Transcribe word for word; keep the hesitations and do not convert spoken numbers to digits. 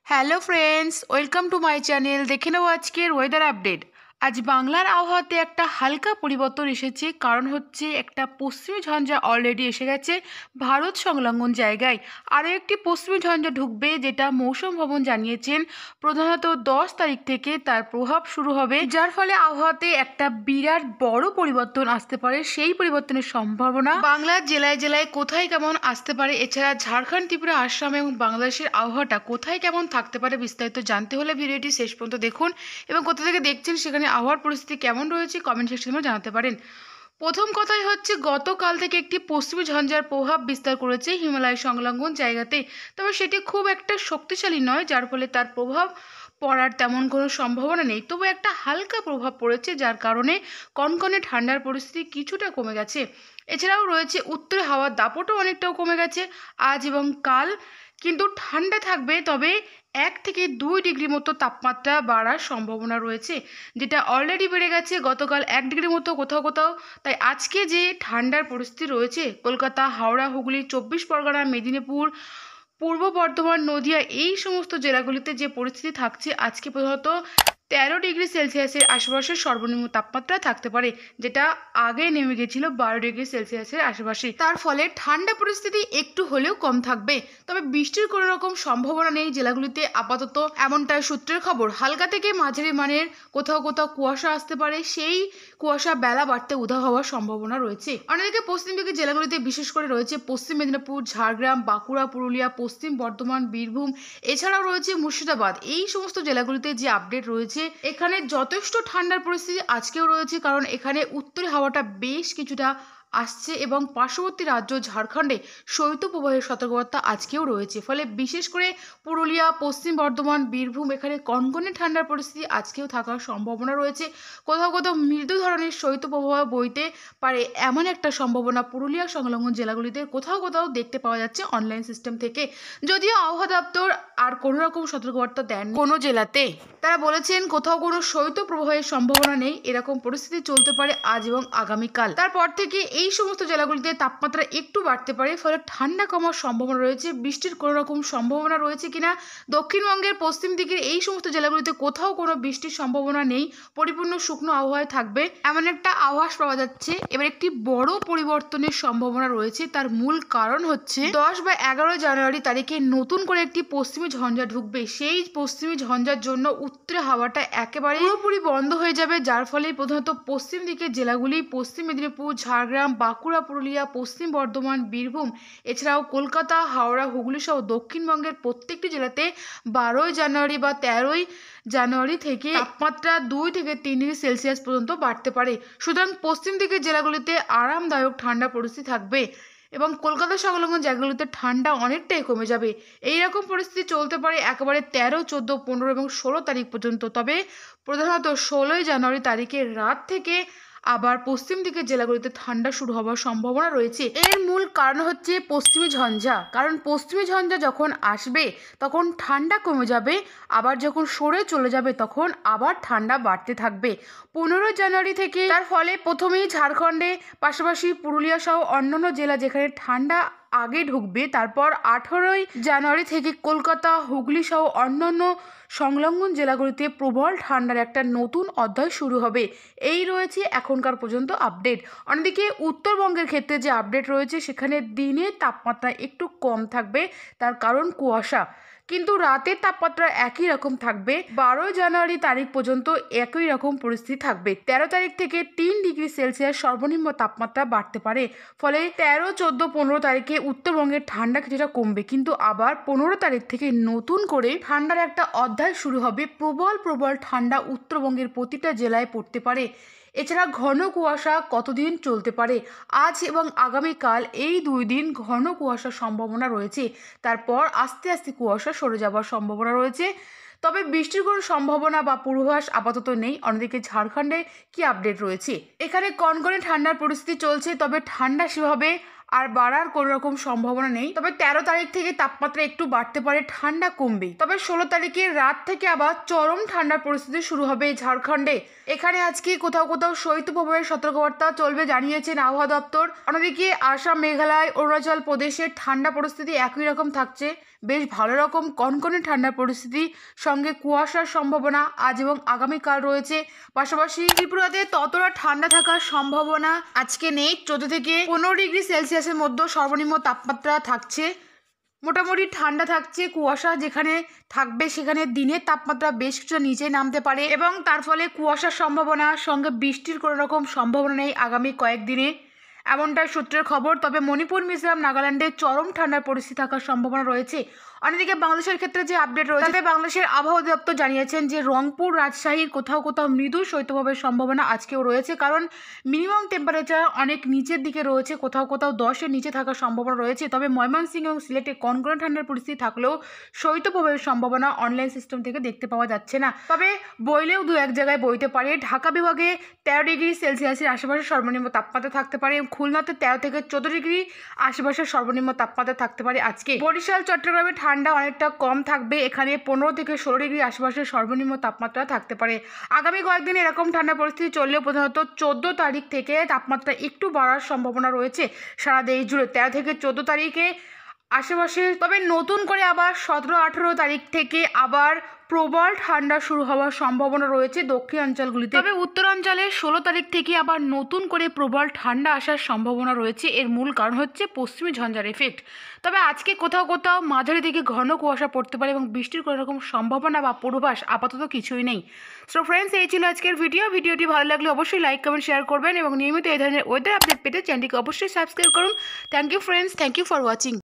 Hello friends, welcome to my channel. দেখে নেব আজকের ওয়েদার আপডেট। আজ বাংলার আবহাওয়াতে একটা হালকা পরিবর্তন এসেছে, কারণ হচ্ছে একটা পশ্চিমী ঝঞ্ঝা অলরেডি এসে গেছে ভারত সংলগ্ন জায়গায়। আরও একটি পশ্চিমী ঝঞ্ঝা ঢুকবে, যেটা মৌসুম ভবন জানিয়েছেন প্রধানত দশ তারিখ থেকে তার প্রভাব শুরু হবে, যার ফলে আবহাওয়াতে একটা বিরাট বড় পরিবর্তন আসতে পারে। সেই পরিবর্তনের সম্ভাবনা বাংলার জেলায় জেলায় কোথায় কেমন আসতে পারে, এছাড়া ঝাড়খণ্ড, ত্রিপুরা, আসাম এবং বাংলাদেশের আবহাওয়াটা কোথায় কেমন থাকতে পারে, বিস্তারিত জানতে হলে ভিডিওটি শেষ পর্যন্ত দেখুন এবং কোথা থেকে দেখছেন সেখানে আবহাওয়ার পরিস্থিতি কেমন রয়েছে কমেন্ট সেকশনে জানাতে পারেন। প্রথম কথাই হচ্ছে, গতকাল থেকে একটি পশ্চিমী ঝঞ্ঝার প্রভাব বিস্তার করেছে হিমালয় সংলগ্ন জায়গাতে। তবে সেটি খুব একটা শক্তিশালী নয়, যার ফলে তার প্রভাব পড়ার তেমন কোনো সম্ভাবনা নেই। তবু একটা হালকা প্রভাব পড়েছে, যার কারণে কনকনে ঠান্ডার পরিস্থিতি কিছুটা কমে গেছে। এছাড়াও রয়েছে উত্তরে হাওয়ার দাপটও অনেকটাও কমে গেছে আজ এবং কাল, কিন্তু ঠান্ডা থাকবে। তবে এক থেকে দুই ডিগ্রি মতো তাপমাত্রা বাড়ার সম্ভাবনা রয়েছে, যেটা অলরেডি বেড়ে গেছে গতকাল এক ডিগ্রি মতো কোথাও কোথাও। তাই আজকে যে ঠান্ডার পরিস্থিতি রয়েছে কলকাতা, হাওড়া, হুগলি, চব্বিশ পরগনা, মেদিনীপুর, পূর্ব বর্ধমান, নদিয়া এই সমস্ত জেলাগুলিতে যে পরিস্থিতি থাকছে আজকে প্রধানত তেরো ডিগ্রি সেলসিয়াসের আশেপাশে সর্বনিম্ন তাপমাত্রা থাকতে পারে, যেটা আগে নেমে গেছিল বারো ডিগ্রি সেলসিয়াসের আশেপাশে। তার ফলে ঠান্ডা পরিস্থিতি একটু হলেও কম থাকবে। তবে বৃষ্টির কোনো রকম সম্ভাবনা নেই জেলাগুলিতে আপাতত, এমনটাই সূত্রের খবর। হালকা থেকে মাঝারি মানের কোথাও কোথাও কুয়াশা আসতে পারে, সেই কুয়াশা বেলা বাড়তে উধাও হওয়ার সম্ভাবনা রয়েছে। অন্যদিকে পশ্চিম দিকের জেলাগুলিতে বিশেষ করে রয়েছে পশ্চিম মেদিনীপুর, ঝাড়গ্রাম, বাঁকুড়া, পুরুলিয়া, পশ্চিম বর্ধমান, বীরভূম, এছাড়াও রয়েছে মুর্শিদাবাদ। এই সমস্ত জেলাগুলিতে যে আপডেট রয়েছে, এখানে যথেষ্ট ঠান্ডার পরিস্থিতি আজকেও রয়েছে, কারণ এখানে উত্তরে হাওয়াটা বেশ কিছুটা আসছে এবং পার্শ্ববর্তী রাজ্য ঝাড়খণ্ডে শৈত্যপ্রবাহের সতর্কবার্তা আজকেও রয়েছে। ফলে বিশেষ করে পুরুলিয়া, পশ্চিম বর্ধমান, বীরভূম এখানে কনকনে ঠান্ডার পরিস্থিতি আজকেও থাকার সম্ভাবনা রয়েছে। কোথাও কোথাও মৃদু ধরনের শৈত্যপ্রবাহ বইতে পারে, এমন একটা সম্ভাবনা পুরুলিয়া সংলগ্ন জেলাগুলিতে কোথাও কোথাও দেখতে পাওয়া যাচ্ছে অনলাইন সিস্টেম থেকে। যদিও আবহাওয়া দপ্তর আর কোনো রকম সতর্কবার্তা দেন কোনো জেলাতে, তারা বলেছেন কোথাও কোনো শৈত্যপ্রবাহের সম্ভাবনা নেই। এরকম পরিস্থিতি চলতে পারে আজ এবং আগামীকাল। তারপর থেকে এই সমস্ত জেলাগুলিতে তাপমাত্রা একটু বাড়তে পারে, ফলে ঠান্ডা কমার সম্ভাবনা রয়েছে। বৃষ্টির কোনো রকম সম্ভাবনা রয়েছে কিনা, দক্ষিণবঙ্গের পশ্চিম দিকের এই সমস্ত জেলাগুলিতে কোথাও কোনো বৃষ্টির সম্ভাবনা নেই, পরিপূর্ণ শুকনো আবহাওয়ায় থাকবে এমন একটা আভাস পাওয়া যাচ্ছে। এবার একটি বড় পরিবর্তনের সম্ভাবনা রয়েছে, তার মূল কারণ হচ্ছে দশ বা এগারো জানুয়ারি তারিখে নতুন করে একটি পশ্চিমী ঝঞ্ঝা ঢুকবে। সেই পশ্চিমী ঝঞ্ঝার জন্য উত্তরে হাওয়াটা একেবারে পুরোপুরি বন্ধ হয়ে যাবে, যার ফলে প্রধানত পশ্চিম দিকের জেলাগুলি পশ্চিম মেদিনীপুর, ঝাড়গ্রাম, বাঁকুড়া, পুরুলিয়া, পশ্চিম বর্ধমান, বীরভূম, এছাড়াও কলকাতা, হাওড়া, হুগলি সহ দক্ষিণবঙ্গের প্রত্যেকটি জেলাতে বারোই জানুয়ারি বা তেরোই জানুয়ারি থেকে তাপমাত্রা দুই থেকে তিন ডিগ্রি সেলসিয়াস পর্যন্ত বাড়তে পারে। সুতরাং পশ্চিম দিকের জেলাগুলিতে আরামদায়ক ঠান্ডা পরিস্থিতি থাকবে এবং কলকাতা সংলগ্ন জায়গাগুলিতে ঠান্ডা অনেকটাই কমে যাবে। এইরকম পরিস্থিতি চলতে পারে একেবারে তেরো, চোদ্দ, পনেরো এবং ষোলো তারিখ পর্যন্ত। তবে প্রধানত ষোলোই জানুয়ারি তারিখের রাত থেকে আবার পশ্চিম দিকের জেলাগুলিতে ঠান্ডা শুরু হওয়ার সম্ভাবনা রয়েছে। এর মূল কারণ হচ্ছে পশ্চিমী ঝঞ্ঝা, কারণ পশ্চিমী ঝঞ্ঝা যখন আসবে তখন ঠান্ডা কমে যাবে, আবার যখন সরে চলে যাবে তখন আবার ঠান্ডা বাড়তে থাকবে পনেরোই জানুয়ারি থেকে। তার ফলে প্রথমেই ঝাড়খণ্ডে, পাশাপাশি পুরুলিয়া সহ অন্যান্য জেলা যেখানে ঠান্ডা আগে ঢুকবে, তারপর আঠেরোই জানুয়ারি থেকে কলকাতা, হুগলি সহ অন্যান্য সংলগ্ন জেলাগুলিতে প্রবল ঠান্ডার একটা নতুন অধ্যায় শুরু হবে। এই রয়েছে এখনকার পর্যন্ত আপডেট। অন্যদিকে উত্তরবঙ্গের ক্ষেত্রে যে আপডেট রয়েছে, সেখানে দিনের তাপমাত্রা একটু কম থাকবে, তার কারণ কুয়াশা, কিন্তু রাতের তাপমাত্রা একই রকম থাকবে। বারোই জানুয়ারি তারিখ পর্যন্ত একই রকম পরিস্থিতি থাকবে। তেরো তারিখ থেকে তিন ডিগ্রি সেলসিয়াস সর্বনিম্ন তাপমাত্রা বাড়তে পারে। ফলে তেরো, চোদ্দ, পনেরো তারিখে উত্তরবঙ্গের ঠান্ডা কিছুটা কমবে, কিন্তু আবার পনেরো তারিখ থেকে নতুন করে ঠান্ডার একটা অধ্যায় শুরু হবে। প্রবল প্রবল ঠান্ডা উত্তরবঙ্গের প্রতিটা জেলায় পড়তে পারে। এছাড়া ঘন কুয়াশা কতদিন চলতে পারে, আজ এবং আগামীকাল এই দুই দিন ঘন কুয়াশার সম্ভাবনা রয়েছে। তারপর আস্তে আস্তে কুয়াশা সরে যাওয়ার সম্ভাবনা রয়েছে। তবে বৃষ্টির কোনো সম্ভাবনা বা পূর্বাভাস আপাতত নেই। অন্যদিকে ঝাড়খণ্ডে কি আপডেট রয়েছে, এখানে কনকনে ঠান্ডার পরিস্থিতি চলছে, তবে ঠান্ডা সেভাবে আর বাড়ার কোনো রকম সম্ভাবনা নেই। তবে তেরো তারিখ থেকে তাপমাত্রা একটু বাড়তে পারে, ঠান্ডা কমবে। তবে ষোলো তারিখে রাত থেকে আবার চরম ঠান্ডার পরিস্থিতি শুরু হবে ঝাড়খণ্ডে। এখানে আজকে কোথাও কোথাও শৈত্যপ্রবাহের সতর্কবার্তা চলবে জানিয়েছেন আবহাওয়া দপ্তর। অন্যদিকে আসাম, মেঘালয়, অরুণাচল প্রদেশের ত্রান্ডা পরিস্থিতি একই রকম থাকছে, বেশ ভালো রকম কনকনে ঠান্ডার পরিস্থিতি, সঙ্গে কুয়াশার সম্ভাবনা আজ এবং আগামীকাল রয়েছে। পাশাপাশি ত্রিপুরাতে ততটা ঠান্ডা থাকার সম্ভাবনা আজকে নেই। চোদ্দ থেকে পনেরো ডিগ্রি সেলসিয়াসের মধ্যে সর্বনিম্ন তাপমাত্রা থাকছে। মোটামুটি ঠান্ডা থাকছে, কুয়াশা যেখানে থাকবে সেখানে দিনের তাপমাত্রা বেশ কিছুটা নিচে নামতে পারে এবং তার ফলে কুয়াশার সম্ভাবনা, সঙ্গে বৃষ্টির কোনো রকম সম্ভাবনা নেই আগামী কয়েকদিনে, এমনটাই সূত্রের খবর। তবে মণিপুর, মিজোরাম, নাগাল্যান্ডে চরম ঠান্ডার পরিস্থিতি থাকার সম্ভাবনা রয়েছে। অন্যদিকে বাংলাদেশের ক্ষেত্রে যে আপডেট রয়েছে, তাতে বাংলাদেশের আবহাওয়া দপ্তর জানিয়েছেন যে রংপুর, রাজশাহীর কোথাও কোথাও মৃদু শৈত্যপ্রবাহের সম্ভাবনা আজকেও রয়েছে, কারণ মিনিমাম টেম্পারেচার অনেক নিচের দিকে রয়েছে, কোথাও কোথাও দশের নিচে থাকার সম্ভাবনা রয়েছে। তবে ময়মনসিংহ এবং সিলেটে কনকনে ঠান্ডার পরিস্থিতি থাকলেও শৈত্যপ্রবাহের সম্ভাবনা অনলাইন সিস্টেম থেকে দেখতে পাওয়া যাচ্ছে না। তবে বইলেও দু এক জায়গায় বইতে পারে। ঢাকা বিভাগে তেরো ডিগ্রি সেলসিয়াসের আশেপাশে সর্বনিম্ন তাপমাত্রা থাকতে পারে। খুলনাতে তেরো থেকে চোদ্দ ডিগ্রি আশেপাশে সর্বনিম্ন তাপমাত্রা থাকতে পারে আজকে। বরিশাল, চট্টগ্রামে ঠান্ডা অনেকটা কম থাকবে, এখানে পনেরো থেকে ষোলো ডিগ্রি আশেপাশে সর্বনিম্ন তাপমাত্রা থাকতে পারে। আগামী কয়েকদিন এরকম ঠান্ডা পরিস্থিতি চললেও প্রধানত চোদ্দ তারিখ থেকে তাপমাত্রা একটু বাড়ার সম্ভাবনা রয়েছে সারা দেশ জুড়ে, তেরো থেকে চোদ্দ তারিখে আশেপাশে। তবে নতুন করে আবার সতেরো আঠেরো তারিখ থেকে আবার প্রবল ঠান্ডা শুরু হওয়ার সম্ভাবনা রয়েছে দক্ষিণ অঞ্চলগুলিতে। তবে উত্তরাঞ্চলে ষোলো তারিখ থেকে আবার নতুন করে প্রবল ঠান্ডা আসার সম্ভাবনা রয়েছে। এর মূল কারণ হচ্ছে পশ্চিমী ঝঞ্ঝার এফেক্ট। তবে আজকে কোথাও কোথাও মাঝারি থেকে ঘন কুয়াশা পড়তে পারে এবং বৃষ্টির কোনো রকম সম্ভাবনা বা পূর্বাভাস আপাতত কিছুই নেই। সো ফ্রেন্ডস, এই ছিল আজকের ভিডিও। ভিডিওটি ভালো লাগলে অবশ্যই লাইক, কমেন্ট, শেয়ার করবেন এবং নিয়মিত এই ধরনের ওয়েদার আপডেট পেতে চ্যানেলটিকে অবশ্যই সাবস্ক্রাইব করুন। Thank you friends, thank you for watching.